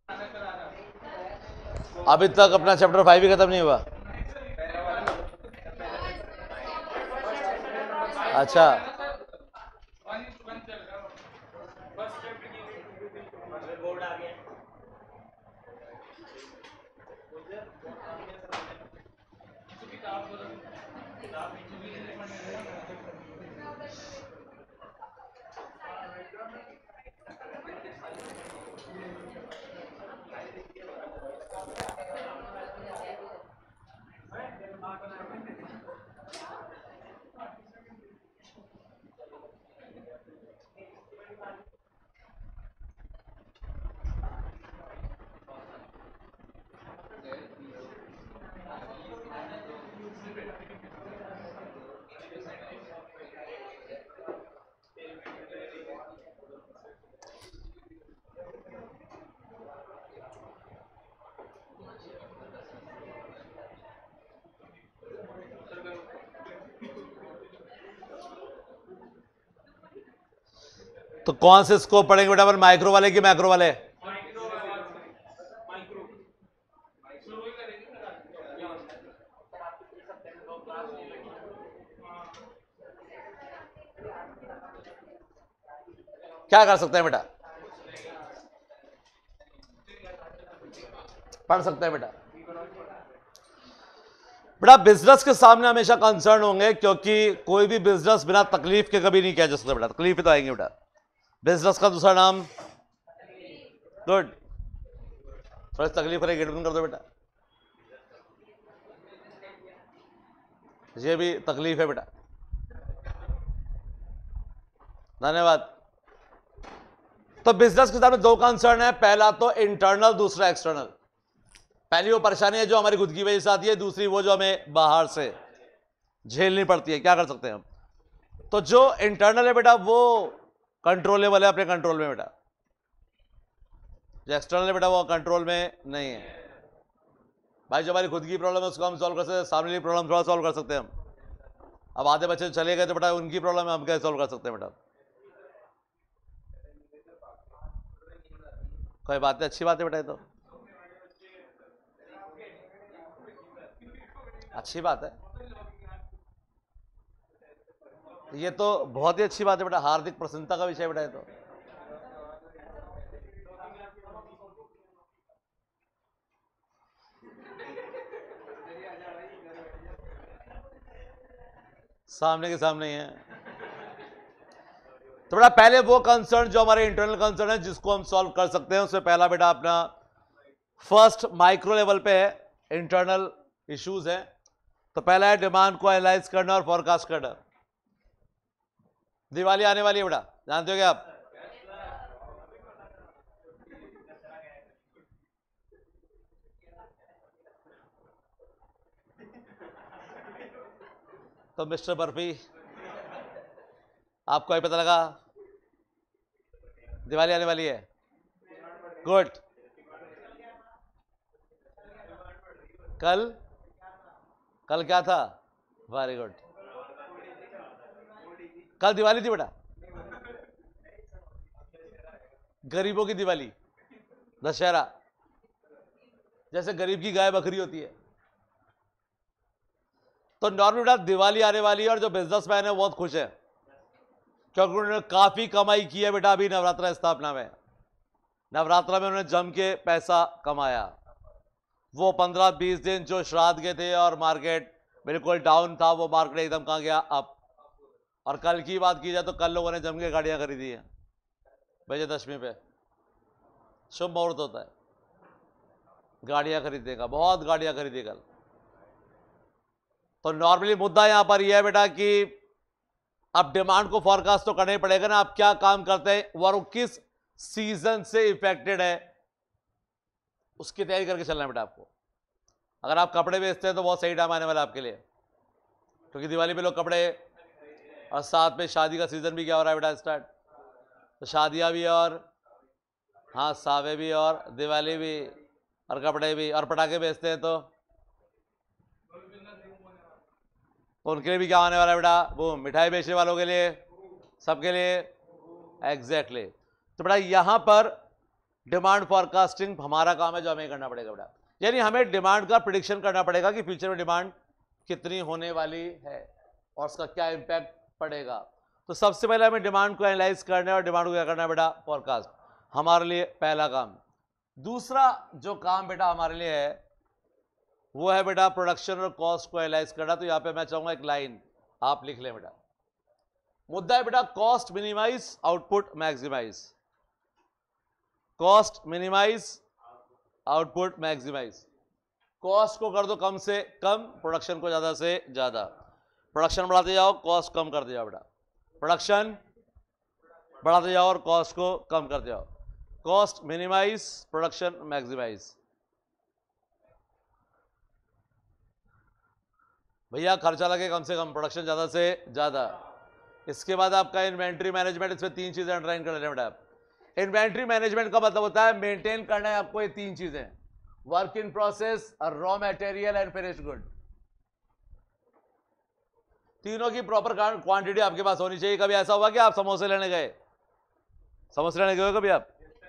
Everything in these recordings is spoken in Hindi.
अभी तक अपना चैप्टर 5 भी खत्म नहीं हुआ। अच्छा, तो कौन से स्कोप पढ़ेंगे बेटा अपन, माइक्रो वाले कि मैक्रो वाले? क्या कर सकते हैं बेटा? पढ़ सकते हैं बेटा। बेटा बिजनेस के सामने हमेशा कंसर्न होंगे, क्योंकि कोई भी बिजनेस बिना तकलीफ के कभी नहीं किया जा सकता बेटा। तकलीफ ही तो आएंगे बेटा। बिजनेस का दूसरा नाम, गुड, थोड़ी तकलीफ करेगी, गेट बंद कर दो बेटा। ये भी तकलीफ है बेटा। धन्यवाद। तो बिजनेस के सामने दो कंसर्न है, पहला तो इंटरनल, दूसरा एक्सटर्नल। पहली वो परेशानी है जो हमारी खुद की वजह से आती है, दूसरी वो जो हमें बाहर से झेलनी पड़ती है। क्या कर सकते हैं हम? तो जो इंटरनल है बेटा वो कंट्रोलेबल है, अपने कंट्रोल में बेटा। जो एक्सटर्नल है बेटा वो कंट्रोल में नहीं है भाई। जो हमारी खुद की प्रॉब्लम है उसको हम सॉल्व कर सकते हैं, सामने की प्रॉब्लम थोड़ा सॉल्व कर सकते हैं हम। अब आधे बच्चे चले गए तो बेटा उनकी प्रॉब्लम है, हम कैसे सॉल्व कर सकते हैं बेटा? कोई बात नहीं, अच्छी बात है बेटा, ये तो अच्छी बात है। ये तो बहुत ही अच्छी बात है बेटा, हार्दिक प्रसन्नता का विषय बेटा ये तो। सामने के सामने ही है। तो बेटा पहले वो कंसर्न जो हमारे इंटरनल कंसर्न है जिसको हम सॉल्व कर सकते हैं, उसमें पहला बेटा अपना फर्स्ट माइक्रो लेवल पे है, इंटरनल इश्यूज है। तो पहला है डिमांड को एनालाइज करना और फॉरकास्ट करना। दिवाली आने वाली है बेटा, जानते हो क्या आप? तो मिस्टर बर्फी, आपको ही पता लगा दिवाली आने वाली है। गुड। कल कल क्या था? वेरी गुड, कल दिवाली थी बेटा, गरीबों की दिवाली, दशहरा। जैसे गरीब की गाय बकरी होती है, तो नॉर्मल बेटा दिवाली आने वाली है और जो बिजनेसमैन है बहुत खुश है, क्योंकि उन्होंने काफी कमाई की है बेटा अभी नवरात्रा स्थापना में। नवरात्रा में उन्होंने जम के पैसा कमाया। वो 15-20 दिन जो श्राद्ध के थे और मार्केट बिल्कुल डाउन था, वो मार्केट एकदम कहां गया? अप। और कल की बात की जाए तो कल लोगों ने जम के गाड़ियां खरीदी हैं विजयदशमी पे। शुभ मुहूर्त होता है गाड़ियां खरीदने का, बहुत गाड़ियां खरीदी कल। तो नॉर्मली मुद्दा यहां पर यह है बेटा कि अब डिमांड को फॉरकास्ट तो करना ही पड़ेगा ना। आप क्या काम करते हैं और किस सीजन से इफेक्टेड है, उसकी तैयारी करके चलना है बेटा आपको। अगर आप कपड़े बेचते हैं तो बहुत सही टाइम आने वाला है आपके लिए, क्योंकि दिवाली पे लोग कपड़े, और साथ में शादी का सीजन भी क्या हो रहा है बेटा स्टार्ट। तो शादियां भी और हाँ सावे भी और दिवाली भी और कपड़े भी और पटाखे बेचते हैं तो उनके लिए भी क्या आने वाला है बेटा? वो मिठाई बेचने वालों के लिए, सबके लिए। एग्जैक्टली। तो बेटा यहां पर डिमांड फॉरकास्टिंग हमारा काम है, जो हमें करना पड़ेगा बेटा। यानी हमें डिमांड का प्रिडिक्शन करना पड़ेगा कि फ्यूचर में डिमांड कितनी होने वाली है और उसका क्या इंपैक्ट पड़ेगा। तो सबसे पहले हमें डिमांड को एनालाइज करना है और डिमांड को क्या करना है बेटा, फोरकास्ट, हमारे लिए पहला काम। दूसरा जो काम बेटा हमारे लिए है वो है बेटा प्रोडक्शन और कॉस्ट को एनालाइज करना। तो यहां पे मैं चाहूंगा एक लाइन आप लिख लें बेटा। मुद्दा है बेटा cost minimise, output maximise. Cost minimise, output maximise. Cost को कर दो कम से कम, प्रोडक्शन को ज्यादा से ज्यादा। प्रोडक्शन बढ़ाते जाओ, कॉस्ट कम करते जाओ बेटा। प्रोडक्शन बढ़ाते जाओ और कॉस्ट को कम करते जाओ। Cost minimise, production maximise. भैया खर्चा लगे कम से कम, प्रोडक्शन ज्यादा से ज्यादा। इसके बाद आपका इन्वेंट्री मैनेजमेंट, इसमें 3 चीजें अंडरलाइन कर लेना बेटा। इन्वेंट्री मैनेजमेंट का मतलब होता है मेंटेन करना है आपको ये 3 चीजें, work in process, raw material and finished good. तीनों की प्रॉपर क्वांटिटी आपके पास होनी चाहिए। कभी ऐसा हुआ कि आप समोसे लेने गए, समोसे लेने गए कभी आप?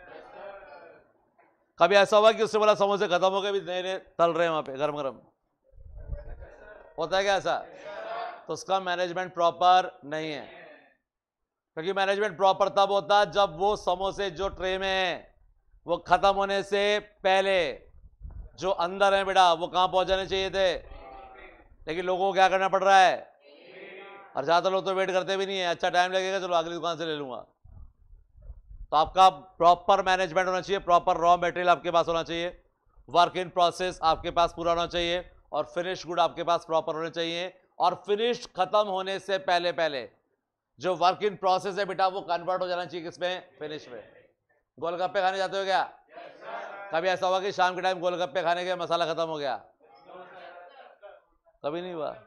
कभी ऐसा हुआ कि उससे बोला समोसे खत्म हो गए, भी नए नए तल रहे हैं वहां पे गरम गरम, होता है क्या ऐसा? तो उसका मैनेजमेंट प्रॉपर नहीं है। क्योंकि मैनेजमेंट प्रॉपर तब होता है जब वो समोसे जो ट्रे में है वो खत्म होने से पहले जो अंदर है बेटा वो कहां पहुंचाने चाहिए थे। लेकिन लोगों को क्या करना पड़ रहा है, और ज्यादातर लोग तो वेट करते भी नहीं है, अच्छा टाइम लगेगा चलो अगली दुकान से ले लूंगा। तो आपका प्रॉपर मैनेजमेंट होना चाहिए, प्रॉपर रॉ मटेरियल आपके पास होना चाहिए, वर्क इन प्रोसेस आपके पास पूरा होना चाहिए, और फिनिश गुड आपके पास प्रॉपर होने चाहिए। और फिनिश खत्म होने से पहले पहले जो वर्क इन प्रोसेस है बेटा वो कन्वर्ट हो जाना चाहिए किसमें, फिनिश में। गोलगप्पे खाने जाते हो क्या? कभी ऐसा हुआ कि शाम के टाइम गोलगप्पे खाने के मसाला खत्म हो गया? कभी नहीं हुआ?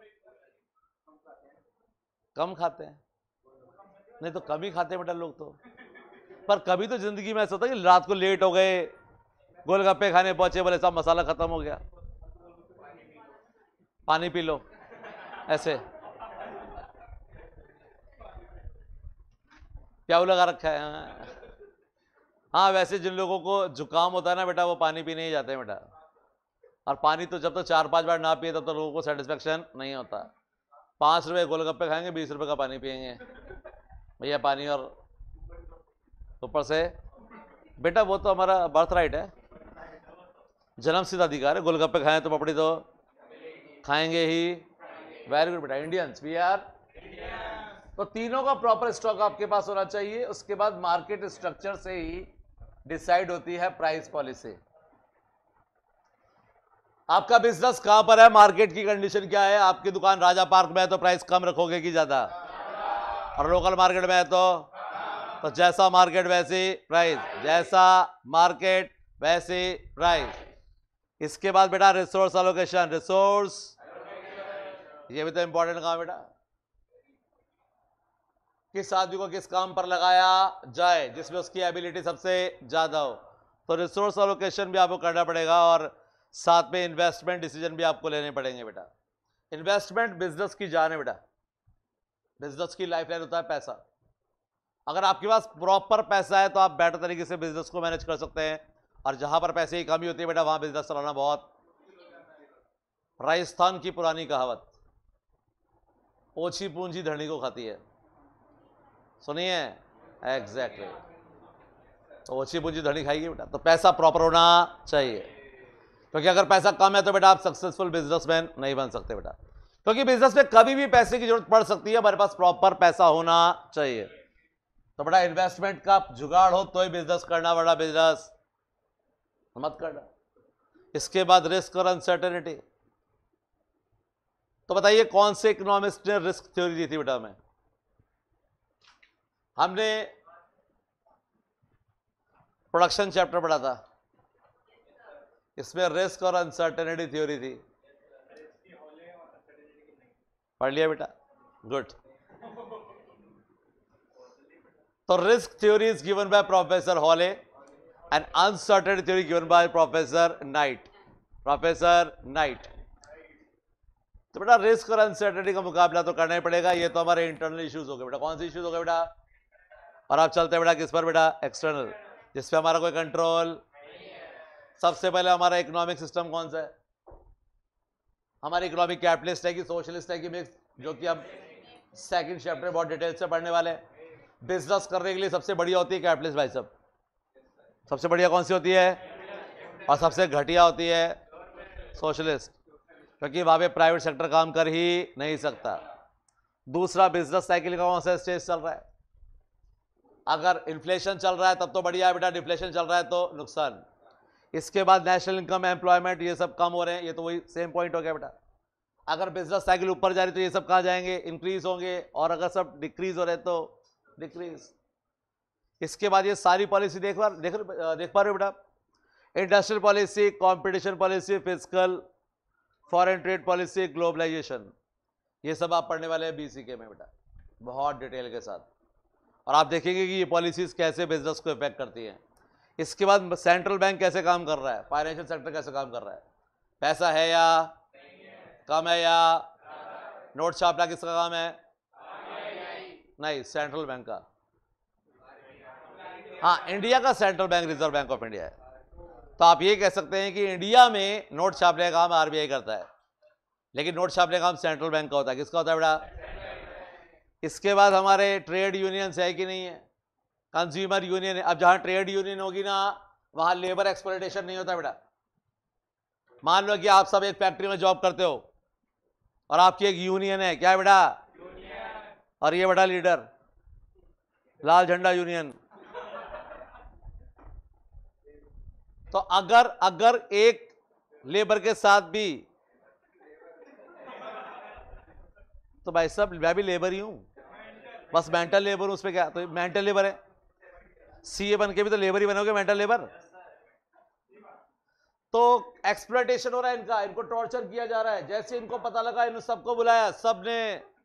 कम खाते हैं, नहीं तो कम ही खाते हैं बेटा लोग तो। पर कभी तो जिंदगी में ऐसा होता है कि रात को लेट हो गए, गोलगप्पे खाने पहुंचे, बोले सब मसाला खत्म हो गया, पानी पी लो, ऐसे प्याऊ लगा रखा है। हाँ वैसे जिन लोगों को जुकाम होता है ना बेटा वो पानी पीने ही जाते हैं बेटा। और पानी तो जब तक 4-5 बार ना पिए तब तक लोगों को सेटिस्फेक्शन नहीं होता। 5 रुपए गोलगप्पे खाएंगे, 20 रुपए का पानी पिएंगे भैया। पानी और ऊपर से बेटा वो तो हमारा बर्थ राइट है, जन्म सिद्ध अधिकार है। गोलगप्पे खाएं तो पपड़ी तो खाएंगे ही। वेरी गुड बेटा, इंडियंस वी आर। तो तीनों का प्रॉपर स्टॉक आपके पास होना चाहिए। उसके बाद मार्केट स्ट्रक्चर से ही डिसाइड होती है प्राइस पॉलिसी। आपका बिजनेस कहां पर है, मार्केट की कंडीशन क्या है। आपकी दुकान राजा पार्क में है तो प्राइस कम रखोगे कि ज्यादा, और लोकल मार्केट में है तो जैसा मार्केट वैसी प्राइस, जैसा मार्केट वैसी प्राइस। इसके बाद बेटा रिसोर्स एलोकेशन, रिसोर्स ये भी तो इंपॉर्टेंट काम बेटा। किस आदमी को किस काम पर लगाया जाए जिसमें उसकी एबिलिटी सबसे ज्यादा हो, तो रिसोर्स एलोकेशन भी आपको करना पड़ेगा। और साथ में इन्वेस्टमेंट डिसीजन भी आपको लेने पड़ेंगे बेटा। इन्वेस्टमेंट बिजनेस की जान है बेटा, बिजनेस की लाइफलाइन होता है पैसा। अगर आपके पास प्रॉपर पैसा है तो आप बेटर तरीके से बिजनेस को मैनेज कर सकते हैं। और जहां पर पैसे की कमी होती है बेटा वहां बिजनेस चलाना बहुत। राजस्थान की पुरानी कहावत, ओछी पूंजी धनी को खाती है, सुनिए। एग्जैक्टली, तो ओछी पूंजी धनी खाएगी बेटा। तो पैसा प्रॉपर होना चाहिए, क्योंकि अगर पैसा कम है तो बेटा आप सक्सेसफुल बिजनेसमैन नहीं बन सकते बेटा। क्योंकि बिजनेस में कभी भी पैसे की जरूरत पड़ सकती है, हमारे पास प्रॉपर पैसा होना चाहिए। तो बड़ा इन्वेस्टमेंट का जुगाड़ हो तो ही बिजनेस करना, बड़ा बिजनेस मत करना। इसके बाद रिस्क और अनसर्टेनिटी। तो बताइए कौन से इकोनॉमिस्ट ने रिस्क थ्योरी दी थी बेटा हमें? हमने प्रोडक्शन चैप्टर पढ़ा था, इसमें रिस्क और अनसर्टेनिटी थ्योरी थी, पढ़ लिया बेटा? गुड। तो risk theory is given by professor Hawley and uncertainty theory given by professor Knight. Professor Knight. तो बेटा रिस्क और अनसर्टेनिटी का मुकाबला तो करना ही पड़ेगा। ये तो हमारे इंटरनल इश्यूज हो गए बेटा। कौन से इश्यूज हो गए बेटा? और आप चलते हैं बेटा किस पर बेटा? एक्सटर्नल। जिस पे हमारा कोई कंट्रोल। सबसे पहले हमारा इकोनॉमिक सिस्टम कौन सा है? हमारी इकोनॉमिक कैपिटलिस्ट है कि सोशलिस्ट है कि मिक्स, जो कि अब सेकंड चैप्टर बहुत डिटेल से पढ़ने वाले हैं। बिजनेस करने के लिए सबसे बढ़िया होती है कैपिटलिस्ट भाई साहब। सबसे बढ़िया कौन सी होती है? और सबसे घटिया होती है सोशलिस्ट, क्योंकि वहां पे प्राइवेट सेक्टर काम कर ही नहीं सकता। दूसरा, बिजनेस साइकिल का कौन सा स्टेज चल रहा है? अगर इन्फ्लेशन चल रहा है तब तो बढ़िया है बेटा, डिफ्लेशन चल रहा है तो नुकसान। इसके बाद नेशनल इनकम, एम्प्लॉयमेंट, ये सब कम हो रहे हैं, ये तो वही सेम पॉइंट हो गया बेटा। अगर बिजनेस साइकिल ऊपर जा रही तो ये सब कहाँ जाएंगे? इंक्रीज होंगे। और अगर सब डिक्रीज हो रहे तो डिक्रीज। इसके बाद ये सारी पॉलिसी देख पा रहे हो बेटा? Industrial policy, competition policy, fiscal, foreign trade policy, globalisation, ये सब आप पढ़ने वाले हैं बीसीके में बेटा, बहुत डिटेल के साथ। और आप देखेंगे कि ये पॉलिसीज कैसे बिजनेस को इफेक्ट करती हैं। इसके बाद सेंट्रल बैंक कैसे काम कर रहा है, फाइनेंशियल सेक्टर कैसे काम कर रहा है, पैसा है या कम है, या नोट छापना किसका काम है? नहीं, सेंट्रल बैंक का। हाँ, इंडिया का central bank Reserve Bank of India है। तो आप ये कह सकते हैं कि इंडिया में नोट छापने का काम आरबीआई करता है, लेकिन नोट छापने का काम सेंट्रल बैंक का होता है। किसका होता है बेटा? इसके बाद हमारे ट्रेड यूनियंस है कि नहीं है? कंज्यूमर यूनियन है। अब जहां ट्रेड यूनियन होगी ना, वहां लेबर एक्सप्लॉयटेशन नहीं होता बेटा। मान लो कि आप सब एक फैक्ट्री में जॉब करते हो और आपकी एक यूनियन है, क्या है बेटा? और ये बेटा लीडर, लाल झंडा यूनियन। तो अगर एक लेबर के साथ भी, तो भाई साहब मैं भी लेबर ही हूं, बस मेंटल लेबर हूं, उसमें क्या? तो मेंटल लेबर है, सीए बन के भी तो लेबर ही बनोगे, मेंटल लेबर। तो एक्सप्लॉयटेशन हो रहा है इनका, इनको टॉर्चर किया जा रहा है। जैसे इनको पता लगा, इन सबको बुलाया, सबने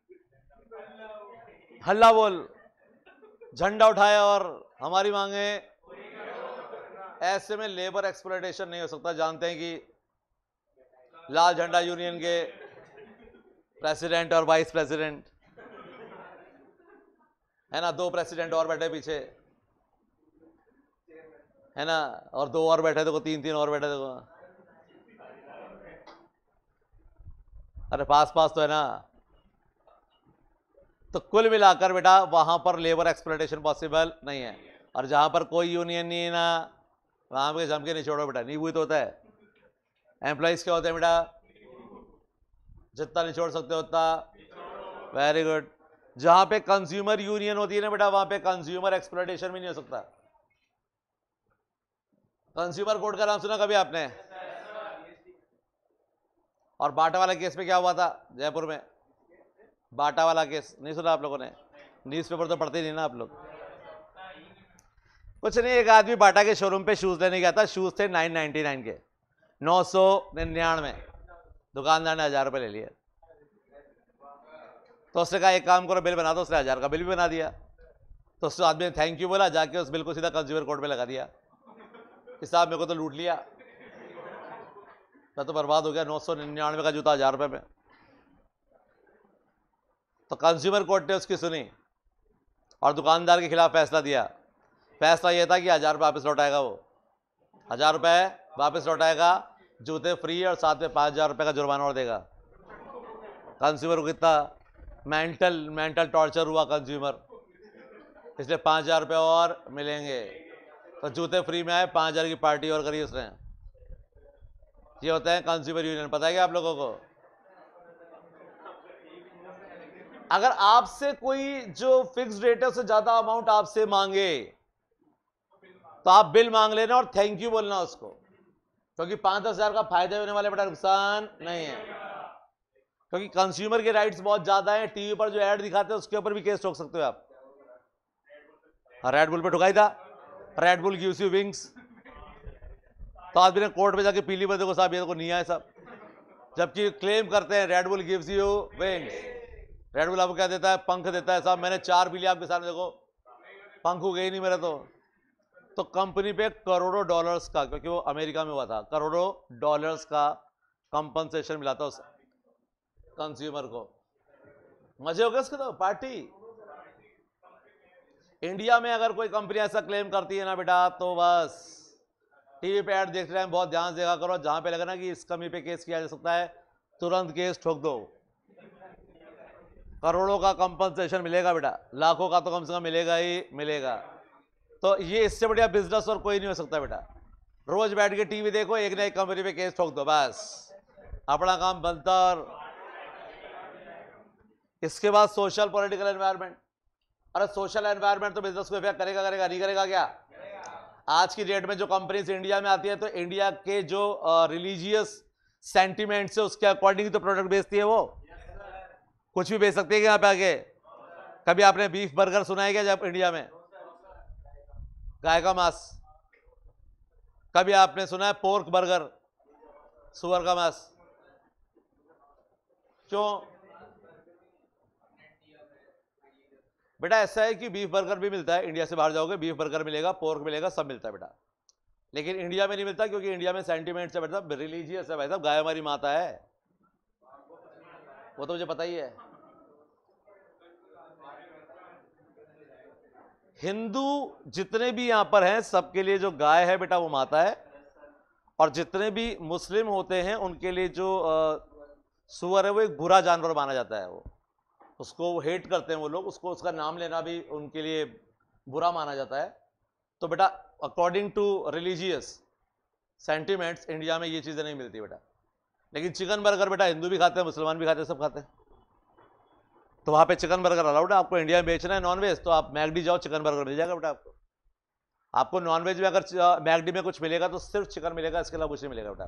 हल्ला बोल, झंडा उठाया और हमारी मांगे। ऐसे में लेबर एक्सप्लॉयटेशन नहीं हो सकता। जानते हैं कि लाल झंडा यूनियन के प्रेसिडेंट और वाइस प्रेसिडेंट है ना, 2 प्रेसिडेंट और बैठे पीछे है ना, और 2 और बैठे, देखो 3 और बैठे, देखो। अरे पास तो है ना। तो कुल मिलाकर बेटा वहां पर लेबर एक्सप्लॉयटेशन पॉसिबल नहीं है। और जहां पर कोई यूनियन नहीं है ना, वहां पे जम के नहीं छोड़ो बेटा, नींबू तो होता है। एम्प्लॉइज क्या होते हैं बेटा? जितना नहीं छोड़ सकते उतना। Very good. जहां पे कंज्यूमर यूनियन होती है ना बेटा, वहां पे कंज्यूमर एक्सप्लॉयटेशन भी नहीं हो सकता। कंज्यूमर कोर्ट का नाम सुना कभी आपने? और बाटा वाला केस में क्या हुआ था जयपुर में? बाटा वाला केस नहीं सुना आप लोगों ने? न्यूज़पेपर तो पढ़ते नहीं ना आप लोग। कुछ नहीं, एक आदमी बाटा के शोरूम पे शूज लेने गया था। शूज थे 999 के, 999। दुकानदार ने 1000 रुपये ले लिए। तो उसने कहा एक काम करो, बिल बना दो। उसने 1000 का बिल भी बना दिया। तो उस आदमी ने थैंक यू बोला, जाके उस बिल को सीधा कंज्यूमर कोर्ट पे लगा दिया कि साहब मेरे को तो लूट लिया, मैं तो बर्बाद हो गया। 999 का जूता 1000 रुपये में। तो कंज्यूमर कोर्ट ने उसकी सुनी और दुकानदार के खिलाफ फैसला दिया। फैसला यह था कि 1000 रुपये वापस लौटाएगा, वो 1000 रुपये वापस लौटाएगा, जूते फ्री और साथ में 5000 रुपये का जुर्माना और देगा। कंज्यूमर को कितना मेंटल टॉर्चर हुआ कंज्यूमर, इसलिए 5000 रुपये और मिलेंगे। तो जूते फ्री में आए, 5000 की पार्टी और करी उसने। ये होता है कंज्यूमर यूनियन। पता है क्या आप लोगों को? अगर आपसे कोई जो फिक्स रेट है उससे ज्यादा अमाउंट आपसे मांगे तो आप बिल मांग लेना और थैंक यू बोलना उसको, क्योंकि 5-10 हजार का फायदा होने वाले बेटा, नुकसान नहीं है। क्योंकि कंज्यूमर के राइट्स बहुत ज्यादा हैं। टीवी पर जो ऐड दिखाते हैं उसके ऊपर भी केस ठोक सकते हो आप। रेड बुल पे ठुकाई था, Red Bull gives you wings. तो आदमी ने कोर्ट में जाके पीली बंदे को साहब ये को नहीं आए साहब, जबकि क्लेम करते हैं Red Bull gives you wings. Red Bull आपको क्या देता है? पंख देता है। साहब मैंने 4 पी लिया आपके सामने, देखो पंख हो गई नहीं मेरा। तो कंपनी पे करोड़ों डॉलर्स का, क्योंकि वो अमेरिका में हुआ था, करोड़ों डॉलर्स का कंपनसेशन मिला था उस कंज्यूमर को। मजे हो गए उसके तो, पार्टी। इंडिया में अगर कोई कंपनी ऐसा क्लेम करती है ना बेटा, तो बस टीवी पे ऐड देखते टाइम बहुत ध्यान से देखा करो, जहां पे लगे ना कि इस कंपनी पे केस किया जा सकता है, तुरंत केस ठोक दो। करोड़ों का कंपनसेशन मिलेगा बेटा, लाखों का तो कम से कम मिलेगा ही मिलेगा। तो ये इससे बढ़िया बिजनेस और कोई नहीं हो सकता बेटा। रोज बैठ के टीवी देखो, एक ना एक कंपनी पे केस ठोक दो, बस अपना काम बनता। और इसके बाद सोशल पॉलिटिकल एनवायरनमेंट। अरे सोशल एनवायरनमेंट तो बिजनेस को इफेक्ट करेगा, करेगा नहीं करेगा क्या? आज की डेट में जो कंपनीज इंडिया में आती है, तो इंडिया के जो रिलीजियस सेंटिमेंट्स है उसके अकॉर्डिंग तो प्रोडक्ट बेचती है। वो कुछ भी बेच सकती है यहाँ पे आके। कभी आपने बीफ बर्गर सुना है क्या? जब इंडिया में गाय का मांस, कभी आपने सुना है पोर्क बर्गर, सुअर का मांस? क्यों बेटा? ऐसा है कि बीफ बर्गर भी मिलता है, इंडिया से बाहर जाओगे बीफ बर्गर मिलेगा, पोर्क मिलेगा, सब मिलता है बेटा, लेकिन इंडिया में नहीं मिलता, क्योंकि इंडिया में सेंटिमेंट्स है बेटा, रिलीजियस है भाई साहब, गाय हमारी माता है, वो तो मुझे पता ही है। हिंदू जितने भी यहां पर हैं सबके लिए जो गाय है बेटा वो माता है, और जितने भी मुस्लिम होते हैं उनके लिए जो सुअर है वो एक बुरा जानवर माना जाता है। वो उसको हेट करते हैं वो लोग, उसको उसका नाम लेना भी उनके लिए बुरा माना जाता है। तो बेटा according to religious sentiments India में ये चीज़ें नहीं मिलती बेटा। लेकिन चिकन बर्गर बेटा हिंदू भी खाते हैं, मुसलमान भी खाते हैं, सब खाते हैं। तो वहाँ पे चिकन बर्गर अलाउड है। आपको इंडिया में बेचना है नॉनवेज, तो आप मैकडी जाओ, चिकन बर्गर मिल जाएगा बेटा आपको। आपको नॉनवेज में अगर मैकडी में कुछ मिलेगा तो सिर्फ चिकन मिलेगा, इसके अलावा कुछ नहीं मिलेगा बेटा।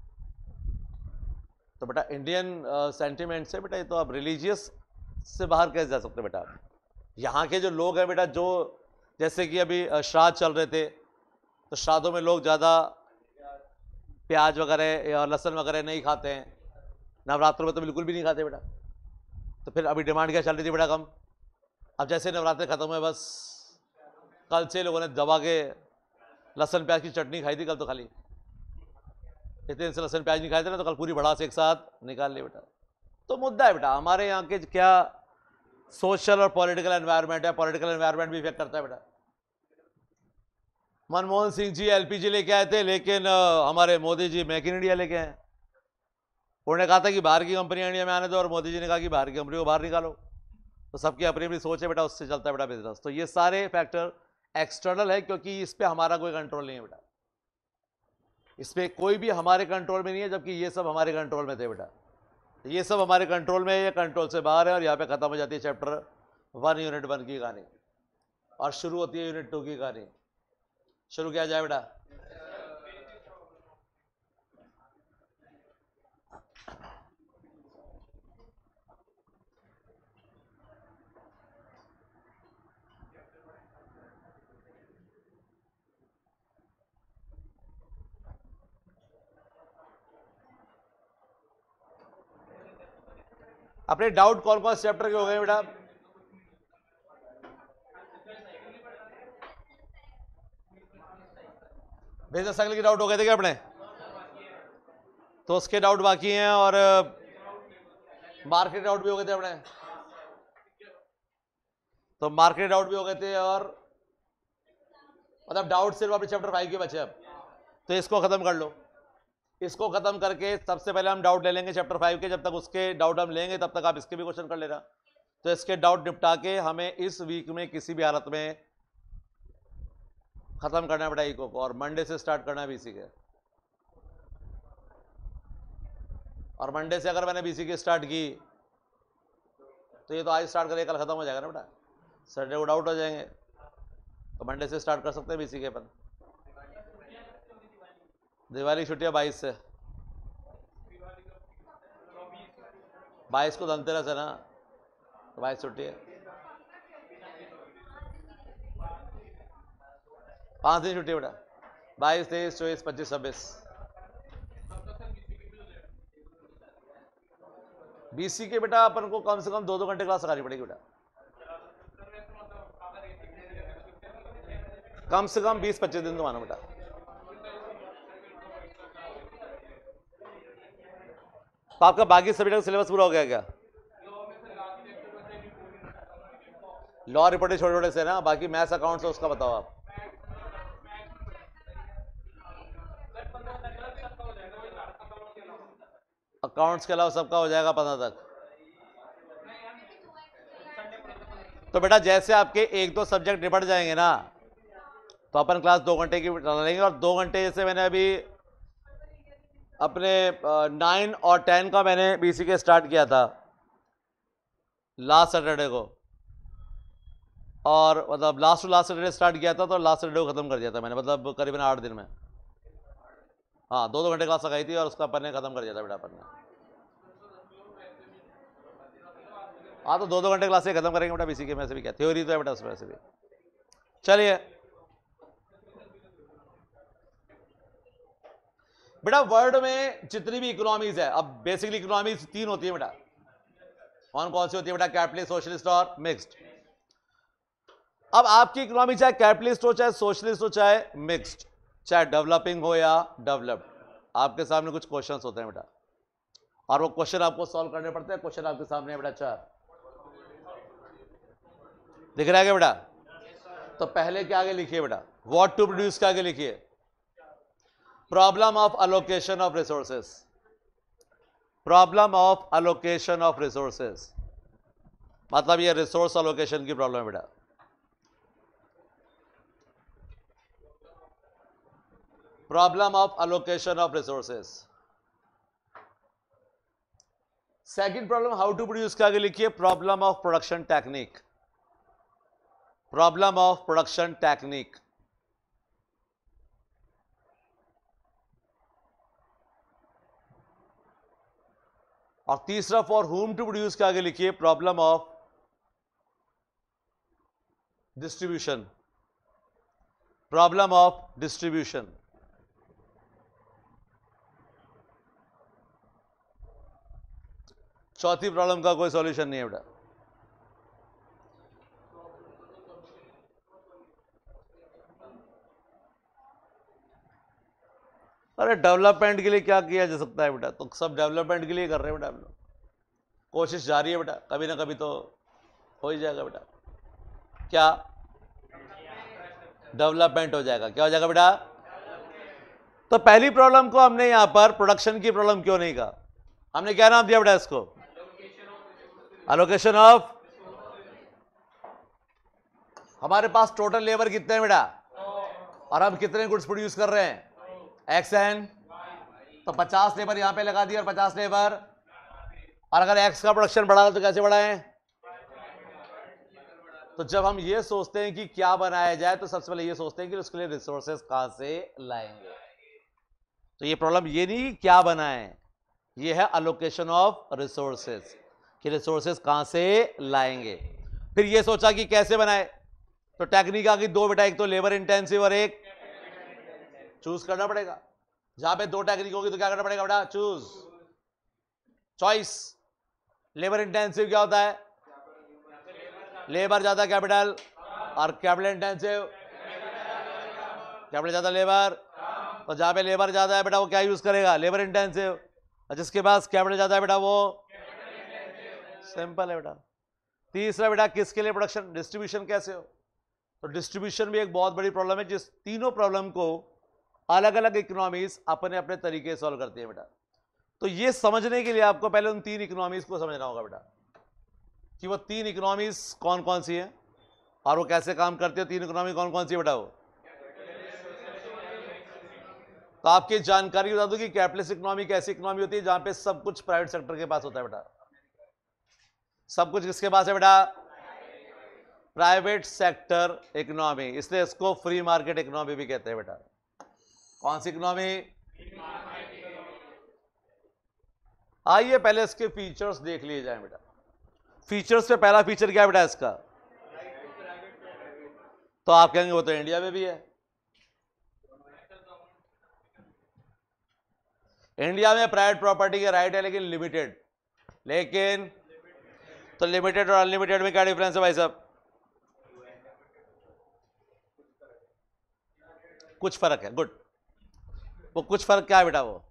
तो बेटा इंडियन सेंटिमेंट्स है बेटा, ये तो आप रिलीजियस से बाहर कैसे जा सकते बेटा। यहाँ के जो लोग हैं बेटा, जो जैसे कि अभी श्राद्ध चल रहे थे, तो श्राद्धों में लोग ज़्यादा प्याज वगैरह या लहसुन वगैरह नहीं खाते हैं, नवरात्रों में तो बिल्कुल भी नहीं खाते बेटा। तो फिर अभी डिमांड क्या चल रही थी बेटा? कम। अब जैसे नवरात्रे खत्म हुए, बस कल से लोगों ने दबा के लहसुन प्याज की चटनी खाई थी कल, तो खाली इतने दिन से लहसुन प्याज नहीं खाए थे ना, तो कल पूरी भड़ास एक साथ निकाल ली बेटा। तो मुद्दा है बेटा हमारे यहाँ के क्या सोशल और पॉलिटिकल एनवायरनमेंट है। पॉलिटिकल एनवायरनमेंट भी इफेक्ट करता है बेटा। मनमोहन सिंह जी एलपीजी लेके आए थे, लेकिन हमारे Modi ji make in India लेके आए। उन्होंने कहा था कि बाहर की कंपनियां इंडिया में आने दो, और मोदी जी ने कहा कि बाहर की कंपनी को बाहर निकालो। तो सबकी अपनी अपनी सोच है बेटा, उससे चलता है बेटा बिजनेस। तो ये सारे फैक्टर एक्सटर्नल है, क्योंकि इस पे हमारा कोई कंट्रोल नहीं है बेटा। इस पे कोई भी हमारे कंट्रोल में नहीं है, जबकि ये सब हमारे कंट्रोल में थे बेटा। ये सब हमारे कंट्रोल में है, ये कंट्रोल से बाहर है। और यहाँ पे खत्म हो जाती है चैप्टर 1 यूनिट 1 की कहानी, और शुरू होती है यूनिट 2 की कहानी। शुरू किया जाए बेटा। अपने डाउट कौन कौन चैप्टर के हो गए बेटा? बिजनेस साइकिल के डाउट हो गए थे क्या अपने? तो उसके डाउट बाकी हैं, और मार्केट डाउट भी हो गए थे अपने। तो मार्केट डाउट भी हो गए थे, और मतलब डाउट सिर्फ अपने चैप्टर 5 के बचे अब। तो इसको खत्म कर लो। इसको खत्म करके सबसे पहले हम डाउट ले लेंगे चैप्टर 5 के। जब तक उसके डाउट हम लेंगे तब तक आप इसके भी क्वेश्चन कर लेना। तो इसके डाउट निपटा के हमें इस वीक में किसी भी हालत में खत्म करना है बेटा इको को, और मंडे से स्टार्ट करना है बीसी के। और मंडे से अगर मैंने बीसी की स्टार्ट की, तो ये तो आज स्टार्ट करें, कल खत्म हो जाएगा ना बेटा। सैटरडे को डाउट हो जाएंगे, तो मंडे से स्टार्ट कर सकते हैं बीसी के अपन। दिवाली छुट्टियां 22 से, 22 को धनतेरस है ना, तो 22 छुट्टी है। 5 दिन छुट्टी बेटा, 22, 23, 24, 25, 26। बीसी के बेटा अपन को कम से कम 2-2 घंटे क्लास लगानी पड़ेगी बेटा, कम से कम 20-25 दिन तो मानो बेटा। तो आपका बाकी सब्जेक्ट का सिलेबस पूरा हो गया क्या? लॉ रिपोर्टिंग छोटे छोटे से ना, बाकी मैथ्स अकाउंट्स है उसका बताओ आप। अकाउंट्स के अलावा सबका हो जाएगा 15 तक। तो बेटा जैसे आपके एक दो सब्जेक्ट निपट जाएंगे ना, तो अपन क्लास 2 घंटे की चला लेंगे। और 2 घंटे जैसे मैंने अभी अपने 9 और 10 का मैंने बीसी के स्टार्ट किया था लास्ट सैटरडे को, और मतलब last to last Saturday start किया था, तो लास्ट सैटरडे को खत्म कर दिया था मैंने, मतलब करीबन 8 दिन में। हाँ 2-2 घंटे क्लास लगाई थी और उसका अपन ने खत्म कर दिया था बेटा अपन ने। हाँ तो 2-2 घंटे क्लास से खत्म करेंगे बेटा बीसी के में से भी, क्या थ्योरी तो है बेटा उसमें से भी। चलिए बेटा वर्ल्ड में जितनी भी इकोनॉमीज है, अब बेसिकली इकोनॉमीज 3 होती है बेटा। कौन कौन सी होती है बेटा? कैपिटलिस्ट, सोशलिस्ट और मिक्स्ड। अब आपकी इकोनॉमी चाहे कैपिटलिस्ट हो, चाहे सोशलिस्ट हो, चाहे मिक्स्ड, चाहे डेवलपिंग हो या डेवलप्ड, आपके सामने कुछ क्वेश्चंस होते हैं बेटा, और वो क्वेश्चन आपको सॉल्व करने पड़ते हैं। क्वेश्चन आपके सामने है बेटा 4, दिख रहा है क्या बेटा? तो पहले क्या आगे लिखिए बेटा, व्हाट टू प्रोड्यूस के आगे लिखिए problem of allocation of resources. Problem of allocation of resources मतलब ये रिसोर्स अलोकेशन की प्रॉब्लम है बेटा। Problem of allocation of resources. Second problem how to produce के आगे लिखिए problem of production technique. Problem of production technique. और तीसरा फॉर हुम टू प्रोड्यूस के आगे लिखिए problem of distribution. Problem of distribution. चौथी प्रॉब्लम का कोई सॉल्यूशन नहीं है बेटा। अरे डेवलपमेंट के लिए क्या किया जा सकता है बेटा? तो सब डेवलपमेंट के लिए कर रहे हैं बेटा हम लोग, कोशिश जारी है बेटा, कभी ना कभी तो हो ही जाएगा बेटा। क्या डेवलपमेंट हो जाएगा? क्या हो जाएगा बेटा? तो पहली प्रॉब्लम को हमने यहां पर प्रोडक्शन की प्रॉब्लम क्यों नहीं कहा? हमने क्या नाम दिया बेटा इसको? Allocation of. हमारे पास टोटल लेबर कितने हैं बेटा, और हम कितने गुड्स प्रोड्यूस कर रहे हैं? X N. तो 50 लेबर यहां पे लगा दिया और 50 लेबर, और अगर एक्स का प्रोडक्शन बढ़ा तो कैसे बढ़ाएं? तो जब हम ये सोचते हैं कि क्या बनाया जाए, तो सबसे पहले ये सोचते हैं कि उसके लिए रिसोर्सेस कहां से लाएंगे। तो ये प्रॉब्लम ये नहीं क्या बनाएं, ये है अलोकेशन ऑफ रिसोर्सेस, कि रिसोर्सेस कहां से लाएंगे। फिर ये सोचा कि कैसे बनाए, तो टेक्निक आ गई 2 बेटा, एक तो लेबर इंटेंसिव और एक चूज करना पड़ेगा। जहां पे 2 टेक्निक होगी तो क्या करना पड़ेगा बेटा? Choose, choice. लेबर इंटेंसिव क्या होता है? लेबर ज्यादा कैपिटल, और कैपिटल इंटेंसिव कैपिटल ज्यादा लेबर। तो जहां पे लेबर ज्यादा है बेटा वो क्या यूज करेगा? Labour intensive. और जिसके पास कैपिटल ज्यादा है बेटा वो सिंपल है बेटा। तीसरा बेटा किसके लिए प्रोडक्शन? डिस्ट्रीब्यूशन कैसे हो? तो डिस्ट्रीब्यूशन भी एक बहुत बड़ी प्रॉब्लम है, जिस तीनों प्रॉब्लम को अलग अलग इकोनॉमीज अपने अपने तरीके से सॉल्व करती है बेटा। तो ये समझने के लिए आपको पहले उन 3 इकोनॉमीज को समझना होगा बेटा, कि वो 3 इकोनॉमीज कौन कौन सी है और वो कैसे काम करती है। 3 इकोनॉमी कौन कौन सी है बेटा? वो तो आपकी जानकारी बता दूं कि कैपिटलिस्ट इकोनॉमी एक ऐसी इकोनॉमी होती है जहां पे सब कुछ प्राइवेट सेक्टर के पास होता है बेटा। सब कुछ किसके पास है बेटा? प्राइवेट सेक्टर इकोनॉमी, इसलिए इसको फ्री मार्केट इकोनॉमी भी कहते हैं बेटा। कौन सी इकोनॉमी? आइए पहले इसके फीचर्स देख लिए जाए बेटा। फीचर्स पे पहला फीचर क्या है बेटा इसका? तो आप कहेंगे वो तो इंडिया में भी है। इंडिया में प्राइवेट प्रॉपर्टी के राइट है लेकिन लिमिटेड। लेकिन तो लिमिटेड और अनलिमिटेड में क्या डिफरेंस है भाई साहब? कुछ फर्क है। गुड। वो कुछ फर्क क्या है बेटा? वो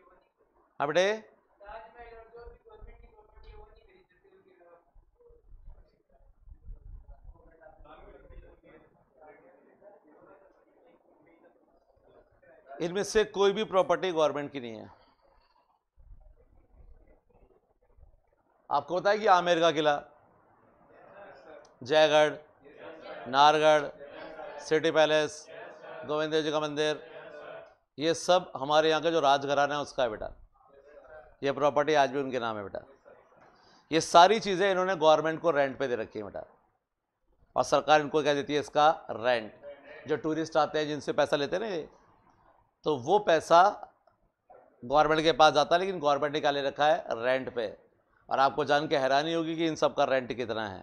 हाँ बेटे, इनमें से कोई भी प्रॉपर्टी गवर्नमेंट की नहीं है। आपको पता है कि आमेर का किला, जयगढ़, नाहरगढ़, सिटी पैलेस, गोविंद देव जी का मंदिर, ये सब हमारे यहाँ का जो राजघराना है उसका है बेटा। ये प्रॉपर्टी आज भी उनके नाम है बेटा। ये सारी चीज़ें इन्होंने गवर्नमेंट को रेंट पे दे रखी है बेटा, और सरकार इनको क्या देती है, इसका रेंट। जो टूरिस्ट आते हैं जिनसे पैसा लेते हैं ना ये, तो वो पैसा गवर्नमेंट के पास जाता है, लेकिन गवर्नमेंट ने क्या ले रखा है, रेंट पे। और आपको जान के हैरानी होगी कि इन सब का रेंट कितना है।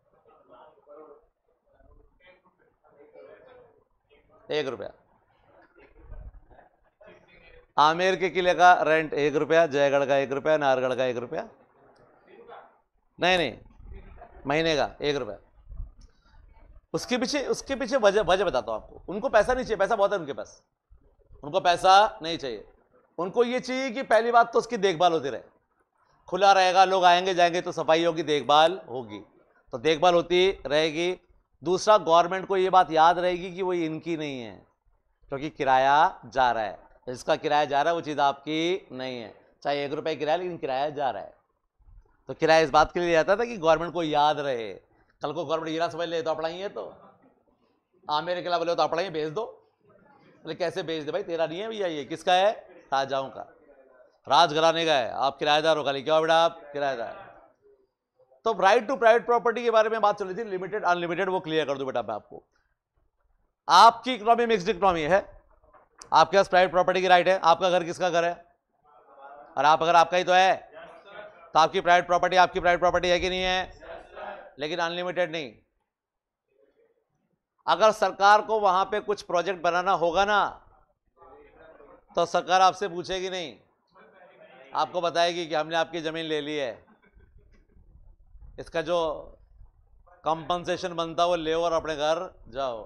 1 रुपया। आमेर के किले का रेंट 1 रुपया, जयगढ़ का 1 रुपया, नाहरगढ़ का 1 रुपया, नहीं महीने का 1 रुपया। उसके पीछे वजह बताता हूं आपको। उनको पैसा नहीं चाहिए, पैसा बहुत है उनके पास, उनको पैसा नहीं चाहिए। उनको ये चाहिए कि पहली बात तो उसकी देखभाल होती रहे, खुला रहेगा, लोग आएंगे जाएंगे तो सफाई होगी, देखभाल होगी, तो देखभाल होती रहेगी। दूसरा, गवर्नमेंट को ये बात याद रहेगी कि वो इनकी नहीं है, क्योंकि किराया जा रहा है, जिसका किराया जा रहा है वो चीज़ आपकी नहीं है। चाहे 1 रुपये किराया, लेकिन किराया जा रहा है। तो किराया इस बात के लिए आता था कि गवर्नमेंट को याद रहे। कल को गवर्नमेंट ये ना समझ ले तो अपना ही है, तो आमेर के बोले तो अपना ही भेज दो। बोले कैसे भेज दे भाई, तेरा नहीं है भैया, ये किसका है, राजाओं का, राजघराने का है, आप किराएदार हो खाली। क्या बेटा, आप किराएदार। तो राइट टू प्राइवेट प्रॉपर्टी के बारे में बात चल रही थी, लिमिटेड अनलिमिटेड, वो क्लियर कर दूं बेटा मैं आपको। आपकी इकोनॉमी मिक्स्ड इकोनॉमी है, आपके पास प्राइवेट प्रॉपर्टी की राइट है। आपका घर किसका घर है, और आप अगर आपका ही तो है, तो आपकी प्राइवेट प्रॉपर्टी है कि नहीं है, लेकिन अनलिमिटेड नहीं। अगर सरकार को वहां पे कुछ प्रोजेक्ट बनाना होगा ना, तो सरकार आपसे पूछेगी नहीं, आपको बताएगी कि हमने आपकी जमीन ले ली है, इसका जो कंपनसेशन बनता है वो ले और अपने घर जाओ।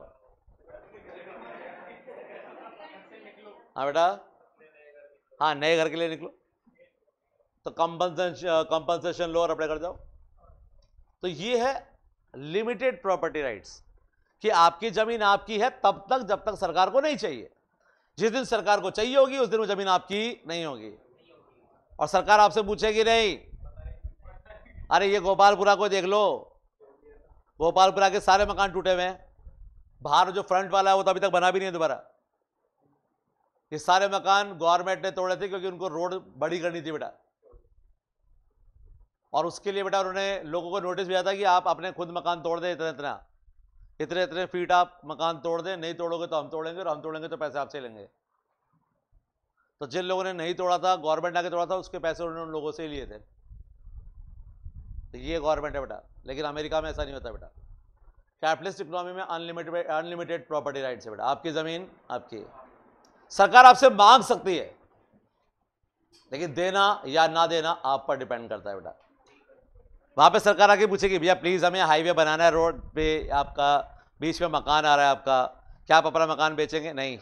हाँ बेटा, हाँ नए घर के लिए निकलो, तो कंपनसेशन लो और अपने घर जाओ। तो ये है लिमिटेड प्रॉपर्टी राइट्स, कि आपकी जमीन आपकी है तब तक जब तक सरकार को नहीं चाहिए। जिस दिन सरकार को चाहिए होगी उस दिन वो जमीन आपकी नहीं होगी, और सरकार आपसे पूछेगी नहीं। अरे ये गोपालपुरा को देख लो, गोपालपुरा के सारे मकान टूटे हुए हैं, बाहर जो फ्रंट वाला है वो तो अभी तक बना भी नहीं है दोबारा। ये सारे मकान गवर्नमेंट ने तोड़े थे क्योंकि उनको रोड बड़ी करनी थी बेटा, और उसके लिए बेटा उन्होंने लोगों को नोटिस दिया था कि आप अपने खुद मकान तोड़ दें, इतने फीट आप मकान तोड़ दें, नहीं तोड़ोगे तो हम तोड़ेंगे, और हम तोड़ेंगे तो पैसे आपसे लेंगे। तो जिन लोगों ने नहीं तोड़ा था, गवर्नमेंट आके तोड़ा था, उसके पैसे उन्होंने उन लोगों से ही लिए थे। तो ये गवर्नमेंट है बेटा, लेकिन अमेरिका में ऐसा नहीं होता बेटा। कैपिटलिस्ट इकोनॉमी में अनलिमिटेड प्रॉपर्टी राइट्स है बेटा। आपकी जमीन आपकी, सरकार आपसे मांग सकती है, लेकिन देना या ना देना आप पर डिपेंड करता है बेटा। वहां पे सरकार आके पूछेगी भैया प्लीज हमें हाईवे बनाना है, रोड पे आपका बीच में मकान आ रहा है आपका, क्या आप अपना मकान बेचेंगे? नहीं,